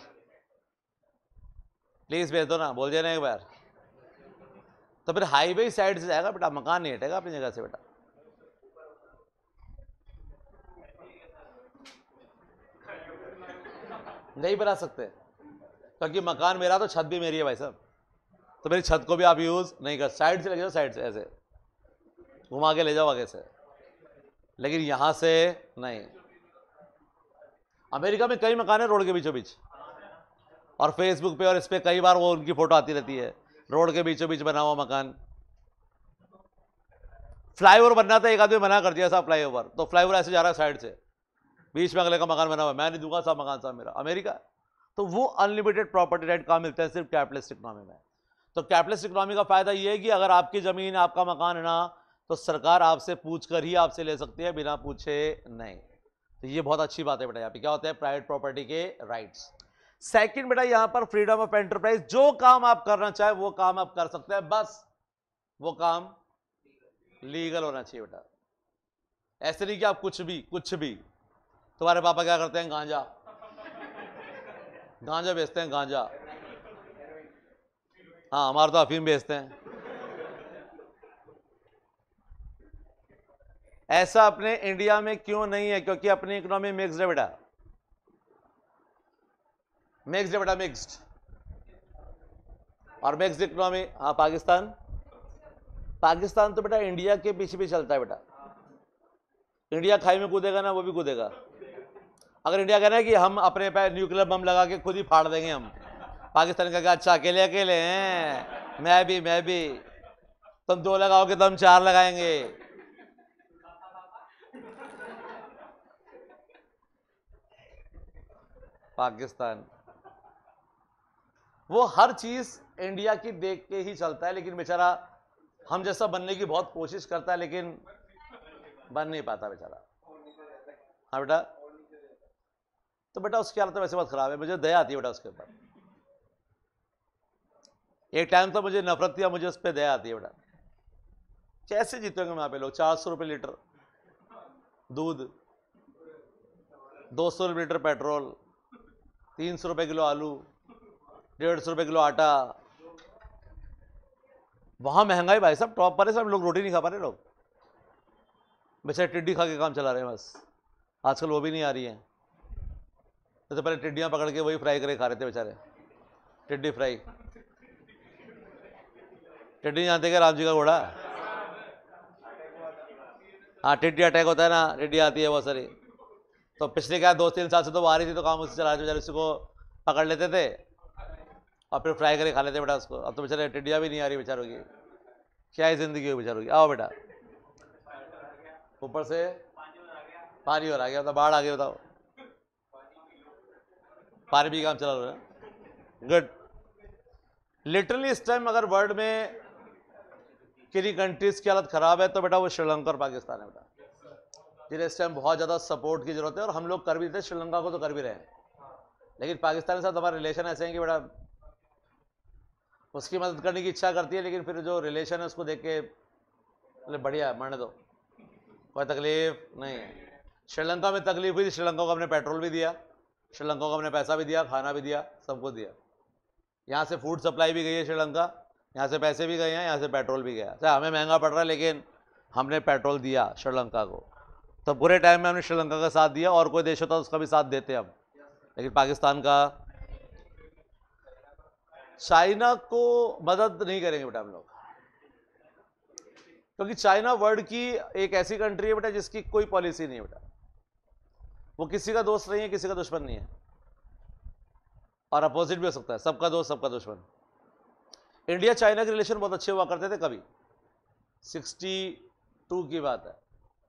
प्लीज भेज दो ना, बोल दिया ना एक बार, तो फिर हाईवे साइड से जाएगा बेटा, मकान नहीं हटेगा अपनी जगह से बेटा। नहीं बना सकते, क्योंकि मकान मेरा तो छत भी मेरी है भाई साहब, तो मेरी छत को भी आप यूज नहीं कर। साइड से ले जाओ, साइड से ऐसे घुमा के ले जाओ आगे से, लेकिन यहां से नहीं। अमेरिका में कई मकान है रोड के बीचों बीच, और फेसबुक पे और इस पे कई बार वो उनकी फोटो आती रहती है, रोड के बीचों बीच बना हुआ मकान। फ्लाईओवर बनना था, एक आदमी मना कर दिया साहब फ्लाईओवर, तो फ्लाईओवर ऐसे जा रहा है साइड से, बीच में अगले का मकान बना हुआ, मैं नहीं दूंगा साहब मकान साहब मेरा। अमेरिका, तो वो अनलिमिटेड प्रॉपर्टी राइट कहां मिलता है? सिर्फ कैपिटलिस्ट इकोनॉमी में। तो कैपिटलिस्ट इकोनॉमी का फायदा ये है कि अगर आपकी जमीन आपका मकान है ना, तो सरकार आपसे पूछ कर ही आपसे ले सकती है, बिना पूछे नहीं। तो ये बहुत अच्छी बात है बेटा। यहाँ पे क्या होता है? प्राइवेट प्रॉपर्टी के राइट्स। सेकंड बेटा, यहां पर फ्रीडम ऑफ एंटरप्राइज, जो काम आप करना चाहे वो काम आप कर सकते हैं, बस वो काम लीगल होना चाहिए बेटा। ऐसे नहीं कि आप कुछ भी। तुम्हारे पापा क्या करते हैं? गांजा बेचते हैं, गांजा। हाँ, हमारे तो अफीम बेचते हैं। ऐसा अपने इंडिया में क्यों नहीं है? क्योंकि अपनी इकोनॉमी मिक्स्ड है बेटा, मिक्स्ड। और मिक्स इकोनॉमी। हाँ पाकिस्तान, पाकिस्तान तो बेटा इंडिया के पीछे भी चलता है बेटा। इंडिया खाई में कूदेगा ना, वो भी कूदेगा। अगर इंडिया कहना है कि हम अपने पे न्यूक्लियर बम लगा के खुद ही फाड़ देंगे हम, पाकिस्तान का अच्छा अकेले अकेले हैं, मैं भी, तुम 2 लगाओगे तो हम 4 लगाएंगे। पाकिस्तान वो हर चीज इंडिया की देख के ही चलता है, लेकिन बेचारा हम जैसा बनने की बहुत कोशिश करता है, लेकिन बन नहीं पाता बेचारा। हाँ बेटा, तो बेटा उसकी हालत वैसे बहुत खराब है, मुझे दया आती है बेटा उसके ऊपर। एक टाइम तो मुझे नफरत थी, मुझे उस पर दया आती है बेटा। कैसे जीतेंगे वहां पे लोग? 400 रुपये लीटर दूध, 200 रुपये लीटर पेट्रोल, 300 रुपये किलो आलू, 150 रुपये किलो आटा। वहां महंगाई भाई साहब टॉप पर है, सब लोग रोटी नहीं खा पा रहे लोग, बेचारे टिड्डी खा के काम चला रहे हैं बस। आजकल वो भी नहीं आ रही है, तो पहले टिड्डियां पकड़ के वही फ्राई करके खा रहे थे बेचारे, टिड्डी फ्राई। टिड्डी जानते क्या? राम जी का घोड़ा। हाँ टिड्डी अटैक होता है ना, टिड्डी आती है बहुत सारी। तो पिछले क्या 2-3 साल से तो वो आ रही थी, तो काम उससे चला रहे थे बेचारे, उसी को पकड़ लेते थे और फिर फ्राई करके खा लेते बेटा उसको। अब तो बेचारे टिड्डियाँ भी नहीं आ रही बेचारों की, क्या ही जिंदगी हो बेचारों की। आओ बेटा, ऊपर से पानी और आ गया, बताओ बाढ़ आ गई, बताओ पानी भी काम चला रहा है। गुड। लिटरली इस टाइम अगर वर्ल्ड में किन्हीं कंट्रीज की हालत खराब है तो बेटा वो श्रीलंका और पाकिस्तान है बेटा, जिन्हें इस टाइम बहुत ज़्यादा सपोर्ट की जरूरत है। और हम लोग कर भी थे, श्रीलंका को तो कर भी रहे हैं, लेकिन पाकिस्तान के साथ हमारे रिलेशन ऐसे हैं कि बेटा उसकी मदद करने की इच्छा करती है, लेकिन फिर जो रिलेशन है उसको देख के मतलब बढ़िया मरने दो, कोई तकलीफ नहीं है। श्रीलंका में तकलीफ हुई थी, श्रीलंका को हमने पेट्रोल भी दिया, श्रीलंका को हमने पैसा भी दिया, खाना भी दिया, सब कुछ दिया। यहाँ से फूड सप्लाई भी गई है श्रीलंका, यहाँ से पैसे भी गए हैं, यहाँ से पेट्रोल भी गया। चाहे हमें महंगा पड़ रहा है, लेकिन हमने पेट्रोल दिया श्रीलंका को। तो बुरे टाइम में हमने श्रीलंका का साथ दिया, और कोई देश होता तो उसका भी साथ देते हम, लेकिन पाकिस्तान का। चाइना को मदद नहीं करेंगे बेटा हम लोग, क्योंकि चाइना वर्ल्ड की एक ऐसी कंट्री है बेटा जिसकी कोई पॉलिसी नहीं है बेटा। वो किसी का दोस्त नहीं है, किसी का दुश्मन नहीं है, और अपोजिट भी हो सकता है, सबका दोस्त सबका दुश्मन। इंडिया चाइना के रिलेशन बहुत अच्छे हुआ करते थे, कभी 62 की बात है,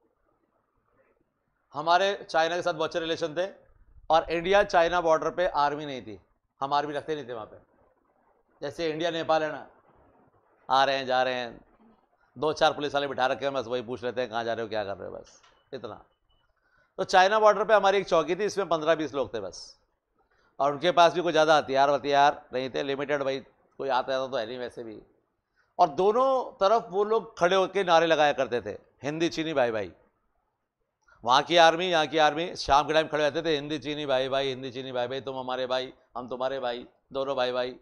हमारे चाइना के साथ बहुत अच्छे रिलेशन थे। और इंडिया चाइना बॉर्डर पे आर्मी नहीं थी, हम आर्मी रखते नहीं थे वहाँ पे। जैसे इंडिया नेपाल है ना, आ रहे हैं जा रहे हैं, 2-4 पुलिस वाले बिठा रखे हैं, बस वही पूछ लेते हैं कहाँ जा रहे हो क्या कर रहे हो, बस इतना। तो चाइना बॉर्डर पे हमारी एक चौकी थी, इसमें 15-20 लोग थे बस, और उनके पास भी कोई ज़्यादा हथियार नहीं थे, लिमिटेड, भाई कोई आता जाता तो है नहीं वैसे भी। और दोनों तरफ वो लोग खड़े होकर नारे लगाया करते थे, हिंदी चीनी भाई भाई। वहाँ की आर्मी यहाँ की आर्मी शाम के टाइम खड़े रहते थे, हिंदी चीनी भाई भाई, हिंदी चीनी भाई भाई, तुम हमारे भाई हम तुम्हारे भाई, दोनों भाई भाई।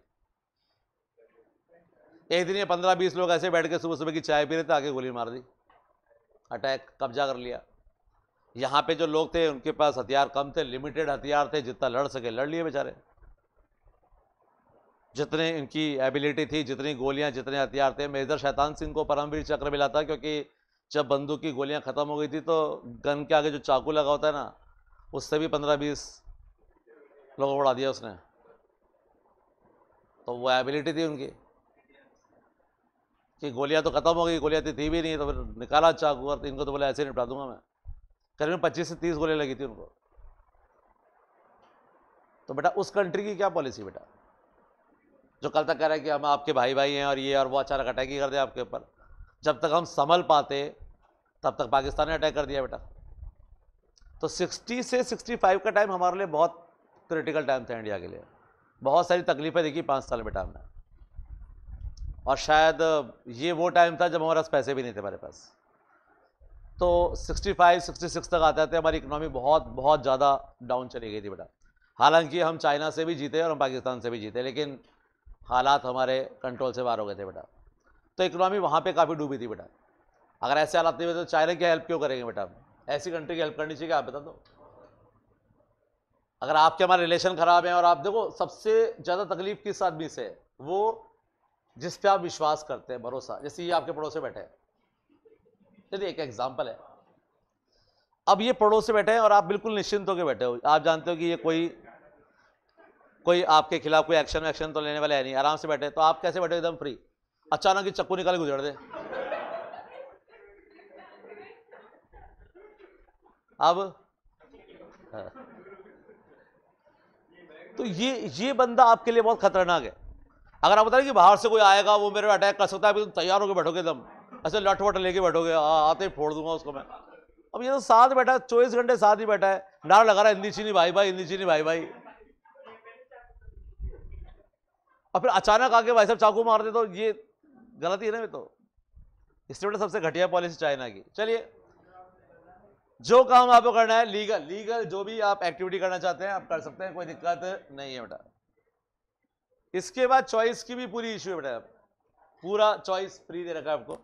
एक दिन ये 15-20 लोग ऐसे बैठ के सुबह सुबह की चाय पी रहे थे, आके गोली मार दी, अटैक, कब्जा कर लिया। यहाँ पे जो लोग थे उनके पास हथियार कम थे, लिमिटेड हथियार थे, जितना लड़ सके लड़ लिए बेचारे, जितने इनकी एबिलिटी थी, जितनी गोलियां, जितने हथियार थे। मेजर शैतान सिंह को परमवीर चक्र मिला था, क्योंकि जब बंदूक की गोलियां खत्म हो गई थी तो गन के आगे जो चाकू लगा होता है ना, उससे भी 15-20 लोगों को उड़ा दिया उसने। तो वो एबिलिटी थी उनकी कि गोलियां तो खत्म हो गई, गोलियां थी भी नहीं, तो फिर निकाला चाकू और इनको तो बोले ऐसे निपटा दूंगा मैं। करीबन 25 से 30 गोलियां लगी थी उनको। तो बेटा उस कंट्री की क्या पॉलिसी बेटा, जो कल तक कह रहा है कि हम आपके भाई भाई हैं और ये और वो, अचानक अटैक ही कर दे आपके ऊपर। जब तक हम संभल पाते तब तक पाकिस्तान ने अटैक कर दिया बेटा। तो 60 से 65 का टाइम हमारे लिए बहुत क्रिटिकल टाइम था इंडिया के लिए। बहुत सारी तकलीफें देखी 5 साल बेटा हमने, और शायद ये वो टाइम था जब हमारे पास पैसे भी नहीं थे हमारे पास। तो 65-66 तक आते आते हमारी इकोनॉमी बहुत बहुत ज़्यादा डाउन चली गई थी बेटा। हालांकि हम चाइना से भी जीते और हम पाकिस्तान से भी जीते, लेकिन हालात हमारे कंट्रोल से बाहर हो गए थे बेटा। तो इकोनॉमी वहाँ पे काफ़ी डूबी थी बेटा। अगर ऐसे हालात नहीं हुए तो चाइना की हेल्प क्यों करेंगे बेटा? ऐसी कंट्री की हेल्प करनी चाहिए, आप बता दो। अगर आपके हमारे रिलेशन खराब हैं, और आप देखो सबसे ज़्यादा तकलीफ किस आदमी से है, वो जिस पे आप विश्वास करते हैं, भरोसा। जैसे ये आपके पड़ोस से बैठे हैं, चलिए एक एग्जाम्पल है। अब ये पड़ोस से बैठे हैं और आप बिल्कुल निश्चिंत होकर बैठे हो, आप जानते हो कि ये कोई आपके खिलाफ कोई एक्शन तो लेने वाले है नहीं, आराम से बैठे, तो आप कैसे बैठे एकदम फ्री। अचानक ही चक्कू निकाल गुजर दे, अब तो ये बंदा आपके लिए बहुत खतरनाक है। अगर आप बताएं कि बाहर से कोई आएगा वो मेरे अटैक कर सकता है, तुम तैयार होकर बैठोगे एकदम ऐसे लठ वट लेके बैठोगे, आते ही फोड़ दूंगा उसको मैं। अब ये तो साथ बैठा है, 24 घंटे साथ ही बैठा है, नारा लगा रहा है हिंदी चीनी भाई भाई, हिंदी चीनी भाई भाई, और फिर अचानक आके भाई साहब चाकू मार दे, तो ये गलती है ना। तो इसलिए सबसे घटिया पॉलिसी चाइना की। चलिए, जो काम आपको करना है लीगल जो भी आप एक्टिविटी करना चाहते हैं आप कर सकते हैं, कोई दिक्कत नहीं है बेटा। इसके बाद चॉइस की भी पूरी इश्यू है बेटा, पूरा चॉइस फ्री दे रखा है आपको।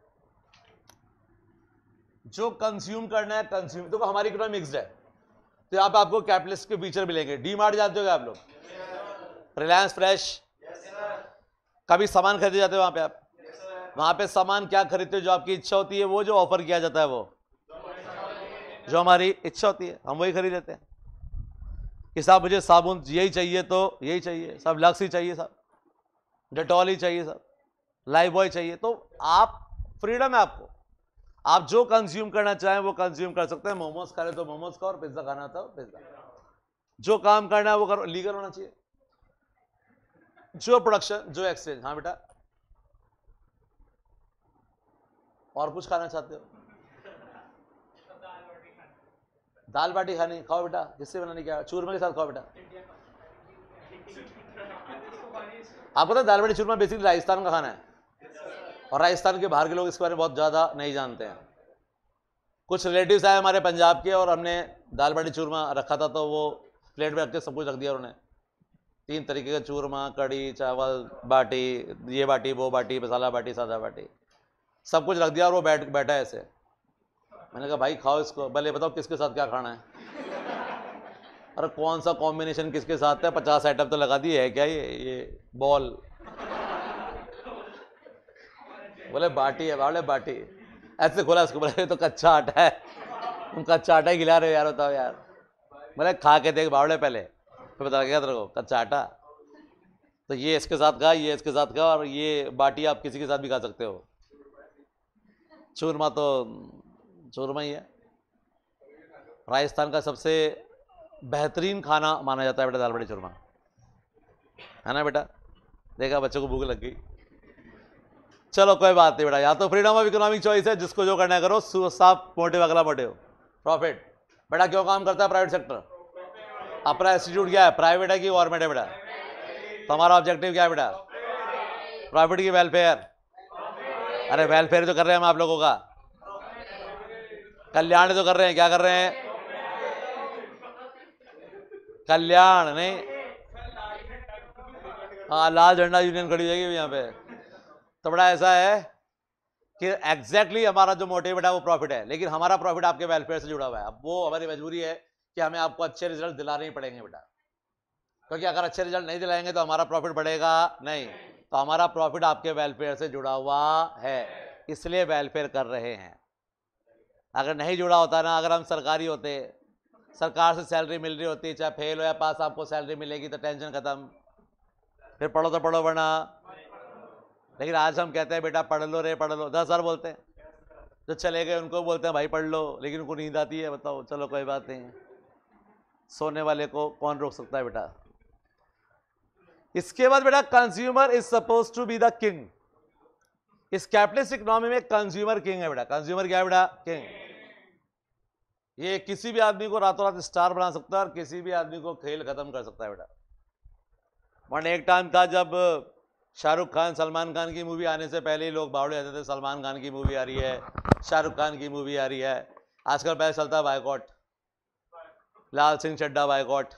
जो कंज्यूम करना है कंज्यूम, देखो हमारी इकोनॉमी मिक्स्ड है, तो यहाँ पे आपको कैपिटलिस्ट के फीचर मिलेंगे। डी मार्ट जाते हो आप लोग, रिलायंस फ्रेश, कभी सामान खरीदे जाते हो वहां पे आप, वहां पे सामान क्या खरीदते हो, जो आपकी इच्छा होती है, वो जो ऑफर किया जाता है, वो जो हमारी इच्छा होती है हम वही खरीद लेते हैं कि साहब मुझे साबुन यही चाहिए तो यही चाहिए, सब लक्स ही चाहिए, सब डेटॉल ही चाहिए, सब लाइफ बॉय चाहिए। तो आप फ्रीडम है आपको, आप जो कंज्यूम करना चाहें वो कंज्यूम कर सकते हैं। मोमोज खा रहे तो मोमोज खाओ, और पिज्जा खाना तो पिज्जा, जो काम करना है वो करो, लीगल होना चाहिए। जो प्रोडक्शन, जो एक्सचेंज। हाँ बेटा, और कुछ खाना चाहते हो? दाल बाटी खानी, खाओ बेटा, किससे बनानी, क्या चूरमा के साथ खाओ बेटा। आप पता है दाल बाटी चूरमा बेसिकली राजस्थान का खाना है, और राजस्थान के बाहर के लोग इसके बारे में बहुत ज़्यादा नहीं जानते हैं। कुछ रिलेटिव्स आए हमारे पंजाब के, और हमने दाल बाटी चूरमा रखा था, तो वो प्लेट में रख के सब कुछ रख दिया उन्होंने, 3 तरीके का चूरमा, कड़ी, चावल, बाटी, ये बाटी, वो बाटी, मसाला बाटी, सादा बाटी, सब कुछ रख दिया, और वो बैठा है ऐसे। मैंने कहा भाई खाओ इसको, भले बताओ किसके साथ क्या खाना है। अरे कौन सा कॉम्बिनेशन किसके साथ है, 50 आइटम तो लगा दिए है क्या ये बॉल। बोले बाटी है, बोले बाटी, ऐसे खोला इसको, बोले तो कच्चा आटा है, तुम कच्चा आटा ही खिला रहे हो यार, बताओ यार। बोले खा के देख बावड़े पहले, फिर बता क्या तेरे को, कच्चा आटा। तो ये इसके साथ खा, ये इसके साथ खा, और ये बाटी आप किसी के साथ भी खा सकते हो। चूरमा तो चूरमा ही है, राजस्थान का सबसे बेहतरीन खाना माना जाता है बेटा दाल बाटी चूरमा, है ना बेटा। देखा बच्चों को भूख लग गई। चलो कोई बात नहीं बेटा, या तो फ्रीडम ऑफ इकोनॉमिक चॉइस है, जिसको जो करना है करो, साफ मोटिव, अगला मोटिव प्रॉफिट। बेटा क्यों काम करता है प्राइवेट सेक्टर? अपना इंस्टीट्यूट क्या है, प्राइवेट है कि गवर्नमेंट है बेटा? तो हमारा ऑब्जेक्टिव क्या है बेटा? प्रॉफिट की वेलफेयर। अरे वेलफेयर तो कर रहे हैं हम आप लोगों का, कल्याण तो कर रहे हैं। क्या कर रहे हैं? कल्याण नहीं, हाँ लाल झंडा यूनियन खड़ी जाएगी यहाँ पे। तो बड़ा ऐसा है कि एग्जैक्टली हमारा जो मोटिव बेटा वो प्रॉफिट है, लेकिन हमारा प्रॉफिट आपके वेलफेयर से जुड़ा हुआ है। अब वो हमारी मजबूरी है कि हमें आपको अच्छे रिजल्ट दिलाने ही पड़ेंगे बेटा, क्योंकि अगर अच्छे रिजल्ट नहीं दिलाएंगे तो हमारा प्रॉफिट बढ़ेगा नहीं। तो हमारा प्रॉफिट आपके वेलफेयर से जुड़ा हुआ है, इसलिए वेलफेयर कर रहे हैं। अगर नहीं जुड़ा होता ना, अगर हम सरकारी होते, सरकार से सैलरी मिल रही होती, चाहे फेल हो या पास आपको सैलरी मिलेगी, तो टेंशन खत्म, फिर पढ़ो तो पढ़ो वरना। लेकिन आज हम कहते हैं बेटा पढ़ लो रे पढ़ लो, 10 बार बोलते हैं। जो चले गए उनको बोलते हैं भाई पढ़ लो, लेकिन उनको नींद आती है, बताओ। चलो कोई बात नहीं, सोने वाले को कौन रोक सकता है बेटा। इसके बाद बेटा consumer is suppose to be the king. इस कैपिटलिस्ट इकोनॉमी में कंज्यूमर किंग है बेटा। कंज्यूमर क्या है बेटा? किंग। ये किसी भी आदमी को रातों रात स्टार बना सकता है, और किसी भी आदमी को खेल खत्म कर सकता है बेटा। वरना एक टाइम था जब शाहरुख खान, सलमान खान की मूवी आने से पहले ही लोग बावड़े रहते थे, सलमान खान की मूवी आ रही है, शाहरुख खान की मूवी आ रही है। आजकल पहले चलता है boycott, Lal Singh Chaddha boycott,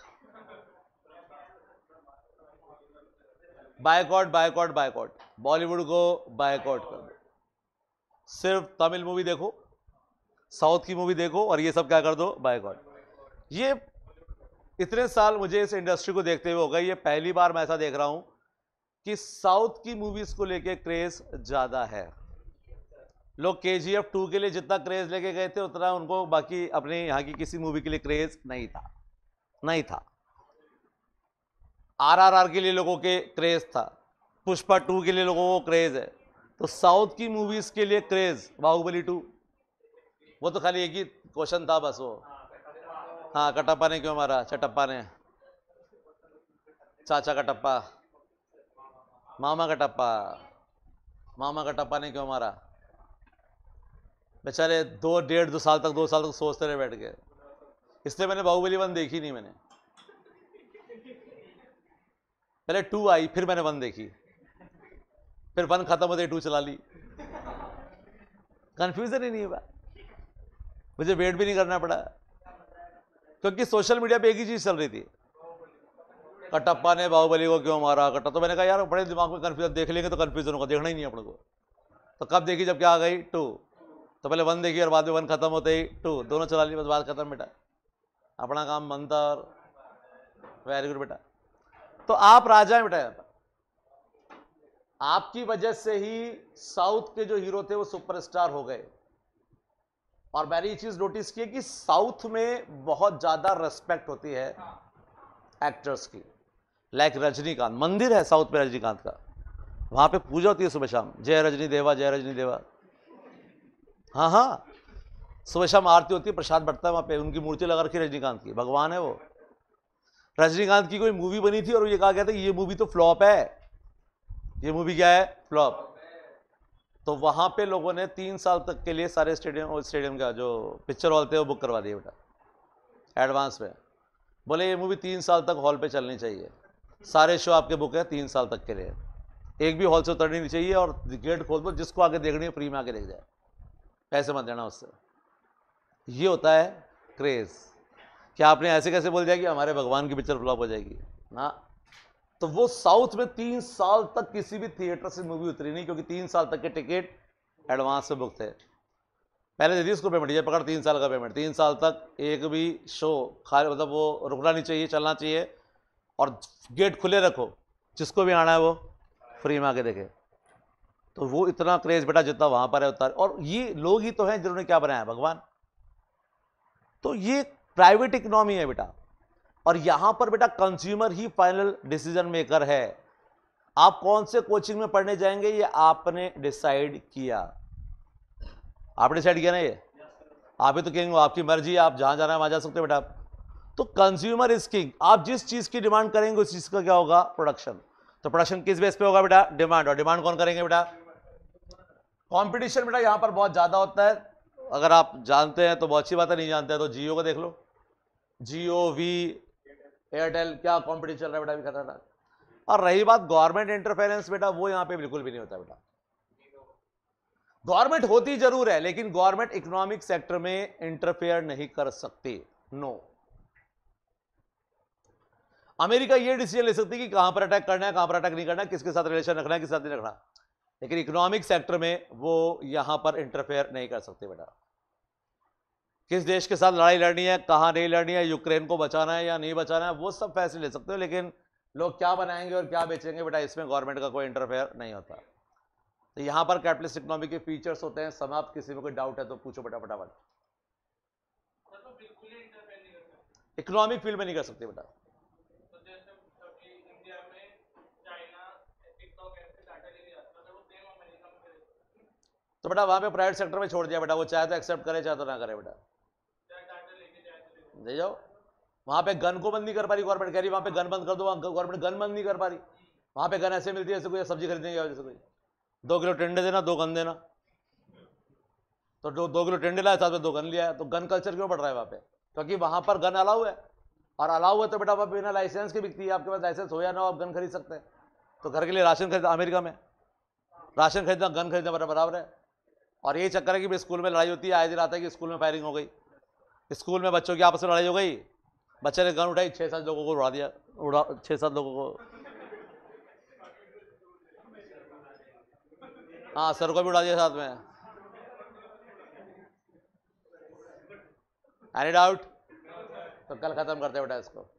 boycott boycott boycott, Bollywood को बायकॉट कर दो। सिर्फ तमिल मूवी देखो, साउथ की मूवी देखो, और ये सब क्या कर दो, बायकॉट। ये इतने साल मुझे इस इंडस्ट्री को देखते हुए हो गए, ये पहली बार मैं ऐसा देख रहा हूं कि साउथ की मूवीज को लेके क्रेज ज्यादा है। लोग KGF 2 के लिए जितना क्रेज लेके गए थे उतना उनको बाकी अपने यहाँ की किसी मूवी के लिए क्रेज नहीं था। RRR के लिए लोगों के क्रेज था, पुष्पा 2 के लिए लोगों को क्रेज है, तो साउथ की मूवीज के लिए क्रेज बाहुबली 2, वो तो खाली एक ही क्वेश्चन था बस वो, हाँ कटप्पा ने क्यों मारा, चटप्पा ने, चाचा कटप्पा, मामा कटप्पा ने क्यों मारा। बेचारे 2 साल तक सोचते रहे बैठ के, इसलिए मैंने बाहुबली 1 देखी नहीं। मैंने पहले 2 आई, फिर मैंने 1 देखी, फिर 1 खत्म होते 2 चला ली। कंफ्यूजन ही नहीं हुआ, मुझे वेट भी नहीं करना पड़ा, क्योंकि सोशल मीडिया पे एक ही चीज चल रही थी, कटप्पा ने बाहुबली को क्यों मारा कट्टा। तो मैंने कहा यार बड़े दिमाग में कंफ्यूजन, देख लेंगे तो कंफ्यूजन होगा, देखना ही नहीं अपने को। तो कब देखी, जब क्या आ गई 2, तो पहले 1 देखी और बाद में 1 खत्म होते ही 2, दोनों चला ली, बस बात खत्म बेटा, अपना काम बनता। और वेरी गुड बेटा। तो आप राजा हैं बेटा, यहाँ पर आपकी वजह से ही साउथ के जो हीरो थे वो सुपरस्टार हो गए। और मैंने ये चीज नोटिस की कि साउथ में बहुत ज्यादा रेस्पेक्ट होती है एक्टर्स की। लाइक रजनीकांत, मंदिर है साउथ में रजनीकांत का, वहां पे पूजा होती है सुबह शाम, जय रजनी देवा, जय रजनी देवा। हाँ, सुबह शाम आरती होती है, प्रसाद बढ़ता है वहां पे, उनकी मूर्ति लगा रखी है रजनीकांत की, भगवान है वो। रजनीकांत की कोई मूवी बनी थी और ये कहा गया था ये मूवी तो फ्लॉप है, ये मूवी क्या है, फ्लॉप। तो वहां पे लोगों ने 3 साल तक के लिए सारे स्टेडियम का जो पिक्चर हॉल थे वो बुक करवा दिए बेटा एडवांस में। बोले ये मूवी 3 साल तक हॉल पे चलनी चाहिए, सारे शो आपके बुक है 3 साल तक के लिए, एक भी हॉल से उतरनी नहीं चाहिए, और गेट खोल दो, जिसको आगे देखनी है फ्री में आके देख जाए, पैसे मत देना उससे। ये होता है क्रेज। क्या आपने ऐसे कैसे बोल दिया कि हमारे भगवान की पिक्चर फ्लॉप हो जाएगी ना। तो वो साउथ में 3 साल तक किसी भी थिएटर से मूवी उतरी नहीं, क्योंकि 3 साल तक के टिकट एडवांस में बुक थे। पहले दे दी उसको पेमेंट, ये पकड़ 3 साल का पेमेंट, 3 साल तक एक भी शो खाली, मतलब वो रुकना नहीं चाहिए, चलना चाहिए, और गेट खुले रखो, जिसको भी आना है वो फ्री में आके देखे। तो वो इतना क्रेज बेटा जितना वहां पर है उतना। और ये लोग ही तो हैं जिन्होंने क्या बनाया, भगवान। तो ये प्राइवेट इकोनॉमी है बेटा, और यहां पर बेटा कंज्यूमर ही फाइनल डिसीजन मेकर है। आप कौन से कोचिंग में पढ़ने जाएंगे ये आपने डिसाइड किया, आपने डिसाइड किया ना, ये आप ही तो कहेंगे, आपकी मर्जी है, आप जहां जाना है वहां जा सकते हो बेटा। तो कंज्यूमर इज किंग, आप जिस चीज की डिमांड करेंगे उस चीज का क्या होगा, प्रोडक्शन। तो प्रोडक्शन किस बेस पे होगा बेटा, डिमांड। और डिमांड कौन करेंगे बेटा, कंपटीशन बेटा यहां पर बहुत ज्यादा होता है। अगर आप जानते हैं तो बहुत अच्छी बात है, नहीं जानते हैं तो जियो को देख लो, जियो, वी, एयरटेल, क्या कॉम्पिटिशन चल रहा है बेटा, भी खतरनाक। और रही बात गवर्नमेंट इंटरफेरेंस बेटा, वो यहां पे बिल्कुल भी नहीं होता बेटा। गवर्नमेंट होती जरूर है, लेकिन गवर्नमेंट इकोनॉमिक सेक्टर में इंटरफेयर नहीं कर सकती, नो। अमेरिका ये डिसीजन ले सकती है कि कहां पर अटैक करना है, कहां पर अटैक नहीं करना है, किसके साथ रिलेशन रखना है, किसके साथ नहीं रखना, लेकिन इकोनॉमिक सेक्टर में वो यहां पर इंटरफेयर नहीं कर सकते बेटा। किस देश के साथ लड़ाई लड़नी है, कहां नहीं लड़नी है, यूक्रेन को बचाना है या नहीं बचाना है, वो सब फैसले ले सकते हो, लेकिन लोग क्या बनाएंगे और क्या बेचेंगे बेटा, इसमें गवर्नमेंट का कोई इंटरफेयर नहीं होता। तो यहां पर कैपिटलिस्ट इकोनॉमी के फीचर्स होते हैं समाप्त। किसी में कोई डाउट है तो पूछो बेटा फटाफट। इकोनॉमिक फील्ड में नहीं कर सकते बेटा। तो बेटा वहां पे प्राइवेट सेक्टर में छोड़ दिया बेटा, वो चाहे तो एक्सेप्ट करे चाहे तो ना करे बेटा, दे जाओ। वहां पे गन को बंद नहीं कर पा रही गवर्नमेंट, कह रही वहां पे गन बंद कर दो, गवर्नमेंट गन बंद नहीं कर पा रही। वहां पे गन ऐसे मिलती है जैसे कोई सब्जी खरीदने की वजह से, कोई 2 किलो टिंडे देना 2 गन देना, तो 2 किलो टिंडे लाए साथ में 2 गन लिया। तो गन कल्चर क्यों बढ़ रहा है वहां पे, क्योंकि वहां पर गन अलाउ है, और अलाउ है तो बेटा वहां बिना लाइसेंस के बिकती है। आपके पास लाइसेंस हो या ना हो आप गन खरीद सकते हैं। तो घर के लिए राशन खरीदना, अमेरिका में राशन खरीदना गन खरीदना बराबर है। और ये चक्कर है कि स्कूल में लड़ाई होती है, आए दिन आता है कि स्कूल में फायरिंग हो गई, स्कूल में बच्चों की आपस में लड़ाई हो गई, बच्चे ने गन उठाई, 6-7 लोगों को उड़ा दिया, 6-7 लोगों को, हाँ सर को भी उड़ा दिया साथ में। एनी डाउट, तो कल खत्म करते हैं बेटा इसको।